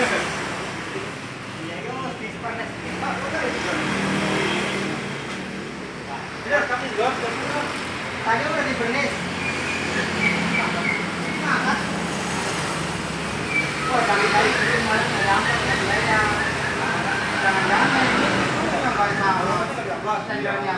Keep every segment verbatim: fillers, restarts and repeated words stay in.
Iya, itu mesti panas. Pak, udah itu. Ya, kami duluan, tadi udah di furnace. Nah, kan? Oh, kali-kali itu malah nggak nyampe, ya. Jangan-jangan ini nggak tahu, tendernya.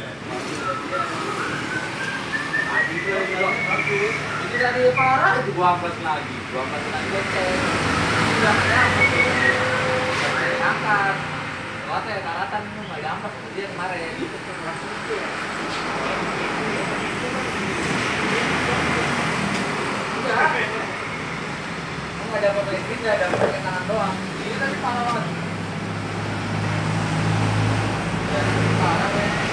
Ini tadi parah itu gua ambles lagi, gua ambles lagi goceng. Udah nyampe, angkat. Waktu ya karatan itu nggak diambles dia kemarin. Enggak. Nggak ada pakai ini, nggak ada pakai tangan doang. Ini tadi parah banget. Parah ya.